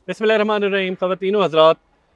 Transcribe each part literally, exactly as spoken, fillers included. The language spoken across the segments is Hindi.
बिस्मिल्लाहिर्रहमानिर्रहीम। ख़वातीनो हज़रात,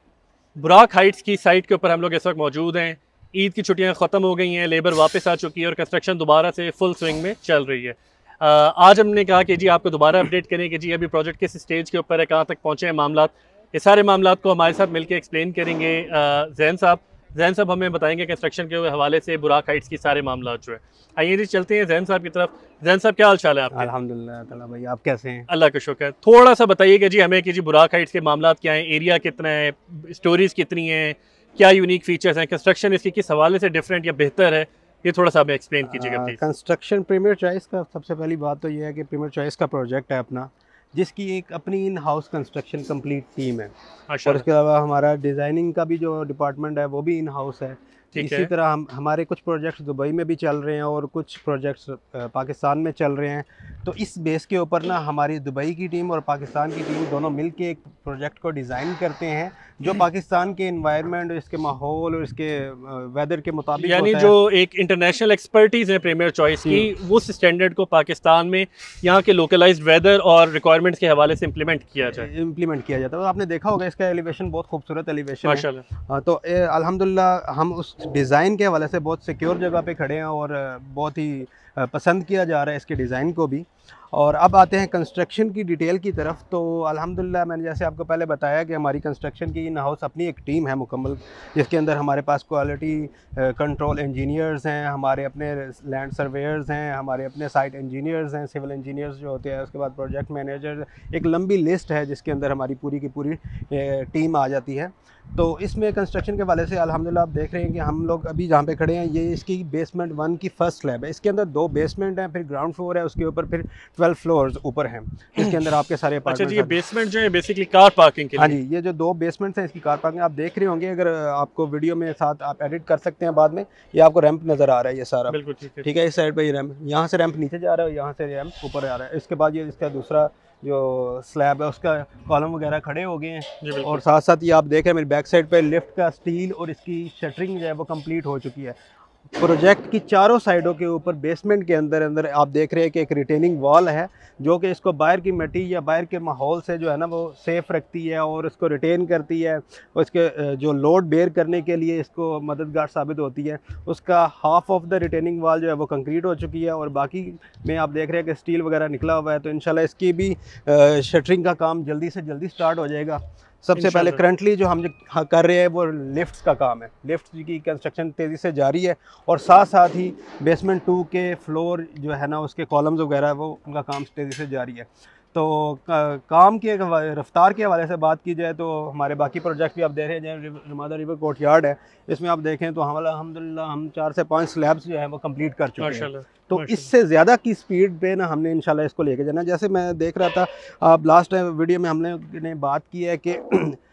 बुराक हाइट्स की साइट के ऊपर हम लोग इस वक्त मौजूद हैं। ईद की छुट्टियां ख़त्म हो गई हैं, लेबर वापस आ चुकी है और कंस्ट्रक्शन दोबारा से फुल स्विंग में चल रही है। आ, आज हमने कहा कि जी आपको दोबारा अपडेट करें कि जी अभी प्रोजेक्ट किस स्टेज के ऊपर है, कहाँ तक पहुँचे हैं मामला। ये सारे मामला को हमारे साथ मिलकर एक्सप्लेन करेंगे जैन साहब। जैन साहब हमें बताएंगे कंस्ट्रक्शन के हवाले से बुराक हाइट्स की सारे मामला जो है। आइए जी चलते हैं जैन साहब की तरफ। जैन साहब क्या हाल चाल है आपके? अल्हम्दुलिल्लाह ताला भाई, आप कैसे हैं? अल्लाह का शुक्र है। थोड़ा सा बताइए कि जी हमें कि जी बुराक हाइट्स के मामला क्या हैं, एरिया कितना है, स्टोरीज कितनी हैं, क्या यूनिक फीचर्स हैं, कंस्ट्रक्शन इसकी किस हवाले से डिफरेंट या बेहतर है, ये थोड़ा सा हमें एक्सप्लेन कीजिएगा प्लीज़। कंस्ट्रक्शन प्रीमियर चॉइस का सबसे पहली बात तो ये है कि प्रीमियर चॉइस का प्रोजेक्ट है अपना, जिसकी एक अपनी in house construction complete team है। और इसके अलावा हमारा डिज़ाइनिंग का भी जो डिपार्टमेंट है वो भी इन हाउस है। इसी तरह हम हमारे कुछ प्रोजेक्ट्स दुबई में भी चल रहे हैं और कुछ प्रोजेक्ट्स पाकिस्तान में चल रहे हैं। तो इस बेस के ऊपर ना हमारी दुबई की टीम और पाकिस्तान की टीम दोनों मिलके एक प्रोजेक्ट को डिज़ाइन करते हैं जो पाकिस्तान के एनवायरनमेंट, इसके माहौल और इसके वेदर के मुताबिक, यानी जो एक इंटरनेशनल एक्सपर्टीज है प्रीमियर चॉइस की, उस स्टैंडर्ड को पाकिस्तान में यहाँ के लोकलाइज्ड वेदर और रिक्वायरमेंट्स के हवाले से इम्प्लीमेंट किया जाए इम्प्लीमेंट किया जाता है। आपने देखा होगा इसका एलिवेशन बहुत खूबसूरत एलिवेशन है माशाल्लाह। तो अल्हम्दुलिल्लाह हम उस डिज़ाइन के हवाले से बहुत सिक्योर जगह पे खड़े हैं और बहुत ही पसंद किया जा रहा है इसके डिज़ाइन को भी। और अब आते हैं कंस्ट्रक्शन की डिटेल की तरफ। तो अल्हम्दुलिल्लाह मैंने जैसे आपको पहले बताया कि हमारी कंस्ट्रक्शन की इन हाउस अपनी एक टीम है मुकम्मल, जिसके अंदर हमारे पास क्वालिटी कंट्रोल इंजीनियर्स हैं, हमारे अपने लैंड सर्वेयर्स हैं, हमारे अपने साइट इंजीनियर्स हैं, सिविल इंजीनियर्स जो होते हैं, उसके बाद प्रोजेक्ट मैनेजर, एक लंबी लिस्ट है जिसके अंदर हमारी पूरी की पूरी टीम आ जाती है। तो इसमें कंस्ट्रक्शन के वाले से अल्हम्दुलिल्लाह आप देख रहे हैं कि हम लोग अभी जहाँ पे खड़े हैं ये इसकी बेसमेंट वन की फर्स्ट स्लैब है। इसके अंदर दो बेसमेंट हैं, फिर ग्राउंड फ्लोर है, उसके ऊपर फिर ट्वेल्व फ्लोर्स ऊपर हैं, इसके अंदर आपके सारे अच्छा जी, ये बेसमेंट जो है बेसिकली कार पार्किंग के लिए। हाँ जी, ये जो दो बेसमेंट्स हैं इसकी कार पार्किंग आप देख रहे होंगे। अगर आपको वीडियो में साथ आप एडिट कर सकते हैं बाद में, ये आपको रैंप नज़र आ रहा है ये सारा। बिल्कुल ठीक है, ठीक है। इस साइड पर ये रैंप, यहाँ से रैंप नीचे जा रहा है, यहाँ से रैंप ऊपर आ रहा है। इसके बाद ये इसका दूसरा जो स्लैब है उसका कॉलम वगैरह खड़े हो गए हैं और साथ साथ ये आप देख रहे हैं मेरी बैक साइड पे लिफ्ट का स्टील और इसकी शटरिंग जो है वो कंप्लीट हो चुकी है। प्रोजेक्ट की चारों साइडों के ऊपर बेसमेंट के अंदर अंदर आप देख रहे हैं कि एक रिटेनिंग वॉल है जो कि इसको बाहर की मिट्टी या बाहर के माहौल से जो है ना वो सेफ़ रखती है और इसको रिटेन करती है और इसके जो लोड बेयर करने के लिए इसको मददगार साबित होती है। उसका half of the retaining wall जो है वो कंक्रीट हो चुकी है और बाकी में आप देख रहे हैं कि स्टील वगैरह निकला हुआ है। तो इंशाल्लाह इसकी भी शटरिंग का काम जल्दी से जल्दी स्टार्ट हो जाएगा। सबसे पहले करंटली जो हम कर रहे हैं वो लिफ्ट्स का काम है। लिफ्ट की कंस्ट्रक्शन तेज़ी से जारी है और साथ साथ ही बेसमेंट टू के फ्लोर जो है ना उसके कॉलम्स वगैरह वो उनका काम तेज़ी से जारी है। तो का, काम की रफ्तार के हवाले से बात की जाए तो हमारे बाकी प्रोजेक्ट भी आप देख रहे हैं, जैसे रमादा रिवर कोर्टयार्ड है, इसमें आप देखें तो हम अल्हम्दुलिल्लाह हम चार से पाँच स्लैब्स जो है वो कंप्लीट कर चुके हैं। तो इससे ज़्यादा की स्पीड पे ना हमने इंशाल्लाह इसको लेके जाना। जैसे मैं देख रहा था आप लास्ट वीडियो में हमने ने बात की है कि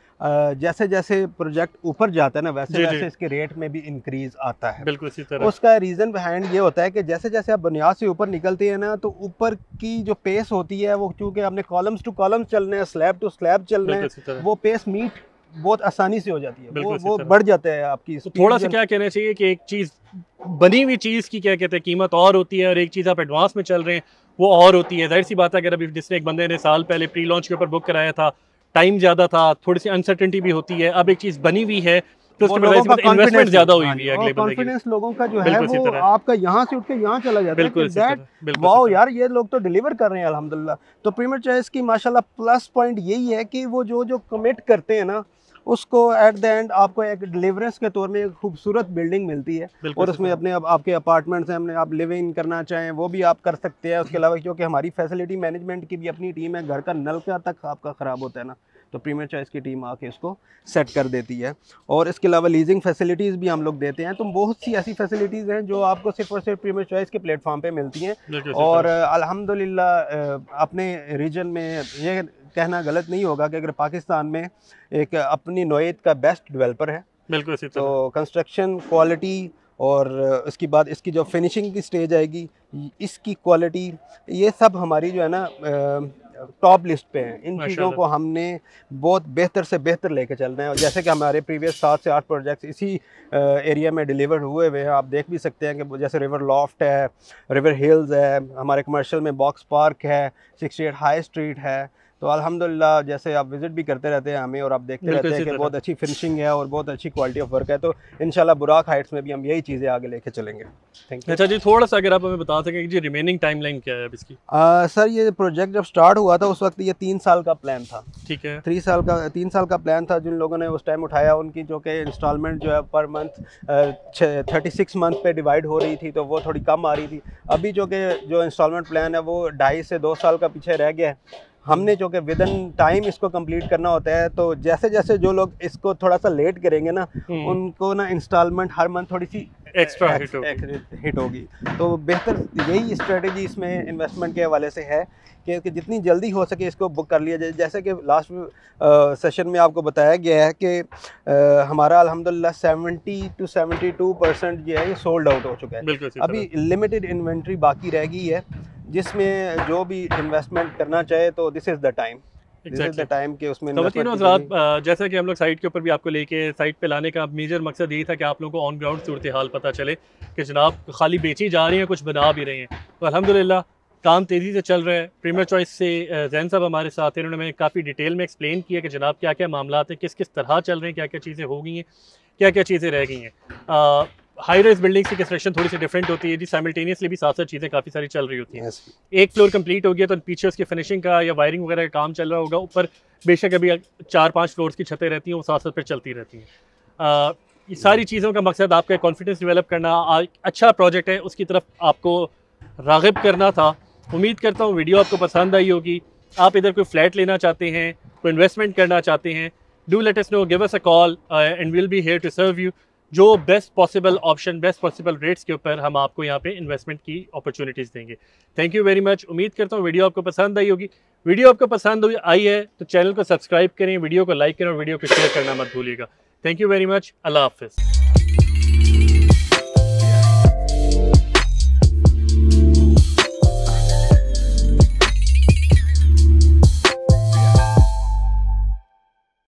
जैसे जैसे प्रोजेक्ट ऊपर जाता है ना वैसे वैसे इसके रेट में भी इंक्रीज आता है। बिल्कुल इसी तरह। उसका रीज़न बिहाइंड ये होता है कि जैसे जैसे आप बुनियाद से ऊपर निकलते हैं ना तो ऊपर की जो पेस होती है वो चूँकि आपने कॉलम्स टू कॉलम्स चलने हैं, स्लैब टू स्लैब चलने हैं, वो पेस मीट बहुत आसानी से हो जाती है, वो वो बढ़ जाता है आपकी। तो थोड़ा सा क्या कहना चाहिए कि एक चीज़ बनी हुई चीज़ की क्या कहते हैं कीमत और होती है और एक चीज़ आप एडवांस में चल रहे हैं वो और होती है। जाहिर सी बात है, अगर अभी जिसने एक बंदे ने साल पहले प्री लॉन्च के ऊपर बुक कराया था, टाइम ज़्यादा था, थोड़ी सी अनसर्टेनिटी भी होती है। अब एक चीज़ बनी हुई है तो उसके इन्वेस्टमेंट ज़्यादा हुई हुई है। अगले कॉन्फिडेंस लोगों का जो है वो आपका यहाँ से उठ के यहाँ चला जाता है। वाओ यार, ये लोग तो डिलीवर कर रहे हैं अल्हम्दुलिल्लाह। तो प्रीमियर चॉइस की माशाल्लाह प्लस पॉइंट यही है कि वो जो जो कमिट करते हैं ना उसको एट द एंड आपको एक डिलीवरेंस के तौर में एक खूबसूरत बिल्डिंग मिलती है और उसमें अपने अब आपके अपार्टमेंट्स हैं, हमने आप लिव इन करना चाहें वो भी आप कर सकते हैं। उसके अलावा क्योंकि हमारी फैसिलिटी मैनेजमेंट की भी अपनी टीम है, घर का नलका तक आपका ख़राब होता है ना तो प्रीमियर चॉइस की टीम आके इसको सेट कर देती है। और इसके अलावा लीजिंग फैसिलिटीज़ भी हम लोग देते हैं। तो बहुत सी ऐसी फैसिलिटीज़ हैं जो आपको सिर्फ और सिर्फ प्रीमियर चॉइस के प्लेटफॉर्म पे मिलती हैं। और अल्हम्दुलिल्लाह अपने रीजन में ये कहना गलत नहीं होगा कि अगर पाकिस्तान में एक अपनी नौयत का बेस्ट डेवलपर है। बिल्कुल। तो कंस्ट्रक्शन क्वालिटी और उसके बाद इसकी जो फिनिशिंग की स्टेज आएगी, इसकी क्वालिटी, ये सब हमारी जो है ना टॉप लिस्ट पे हैं। इन चीज़ों को हमने बहुत बेहतर से बेहतर लेके चलना है। और जैसे कि हमारे प्रीवियस सात से आठ प्रोजेक्ट्स इसी एरिया में डिलीवर हुए हुए हैं। आप देख भी सकते हैं कि जैसे रिवर लॉफ्ट है, रिवर हिल्स है, हमारे कमर्शियल में बॉक्स पार्क है, सिक्सटी एट हाई स्ट्रीट है, तो अल्हम्दुलिल्लाह जैसे आप विजिट भी करते रहते हैं हमें और आप देखते रहते हैं कि बहुत अच्छी फिनिशिंग है और बहुत अच्छी क्वालिटी ऑफ वर्क है, तो इंशाल्लाह बुराक हाइट्स में भी हम यही चीज़ें आगे लेके चलेंगे। Thank you. अच्छा जी, थोड़ा सा अगर आप हमें बता सकें कि जी रिमेनिंग टाइमलाइन क्या है अब इसकी? आ, सर ये प्रोजेक्ट जब स्टार्ट हुआ था उस वक्त ये तीन साल का प्लान था। ठीक है, तीन साल का तीन साल का प्लान था। जिन लोगों ने उस टाइम उठाया उनकी जो कि इंस्टॉलमेंट जो है per month thirty six month पे डिवाइड हो रही थी, तो वो थोड़ी कम आ रही थी। अभी जो कि जो इंस्टॉलमेंट प्लान है वो ढाई से दो साल का पीछे रह गया है। हमने जो कि विद इन टाइम इसको कंप्लीट करना होता है, तो जैसे जैसे जो लोग इसको थोड़ा सा लेट करेंगे ना, उनको ना इंस्टॉलमेंट हर मंथ थोड़ी सी एक्स्ट्रा हिट होगी। तो बेहतर यही स्ट्रेटजी इसमें इन्वेस्टमेंट के हवाले से है कि, कि जितनी जल्दी हो सके इसको बुक कर लिया जाए। जैसे कि लास्ट सेशन में आपको बताया गया है कि आ, हमारा अल्हम्दुलिल्लाह seventy two seventy two percent जो है ये सोल्ड आउट हो चुका है। अभी लिमिटेड इन्वेंट्री बाकी रह गई है, जिसमें जो भी इन्वेस्टमेंट करना चाहे तो this is the time Exactly. Time के उसमें तो हज़रात, जैसा कि हम लोग साइट के ऊपर भी आपको लेके साइट पे लाने का मेजर मकसद यही था कि आप लोगों को ऑन ग्राउंड सूरत हाल पता चले कि जनाब खाली बेची जा रही हैं, कुछ बना भी रही हैं। तो अल्हम्दुलिल्लाह काम तेज़ी से चल रहा है। प्रीमियर चॉइस से जैन साहब हमारे साथ हैं, उन्होंने काफ़ी डिटेल में एक्सप्लेन किया कि जनाब क्या क्या मामला हैं, किस किस तरह चल रहे हैं, क्या क्या चीज़ें हो गई हैं, क्या क्या चीज़ें रह गई हैं। हाई राइज बिल्डिंग्स की कंस्ट्रक्शन थोड़ी सी डिफरेंट होती है जी, साइमल्टेनियसली भी साथ साथ चीज़ें काफ़ी सारी चल रही होती हैं। yes. एक फ्लोर कंप्लीट हो गया तो पीछे उसकी फिनिशिंग का या वायरिंग वगैरह का काम चल रहा होगा, ऊपर बेशक अभी चार पांच फ्लोर्स की छतें रहती हैं, वो साथ साथ फिर चलती रहती हैं। ये सारी चीज़ों का मकसद आपका कॉन्फिडेंस डेवलप करना, अच्छा प्रोजेक्ट है उसकी तरफ आपको राग़िब करना था। उम्मीद करता हूँ वीडियो आपको पसंद आई होगी। आप इधर कोई फ्लैट लेना चाहते हैं, कोई इन्वेस्टमेंट करना चाहते हैं, do let us know, give us a call and will be here to serve you. जो best possible option, best possible rates के ऊपर हम आपको यहाँ पे इन्वेस्टमेंट की अपॉर्चुनिटीज़ देंगे। Thank you very much. उम्मीद करता हूँ वीडियो आपको पसंद आई होगी। वीडियो आपको पसंद आई है तो चैनल को सब्सक्राइब करें, वीडियो को लाइक करें और वीडियो को शेयर करना मत भूलिएगा। Thank you very much. अल्लाह हाफ़िज़।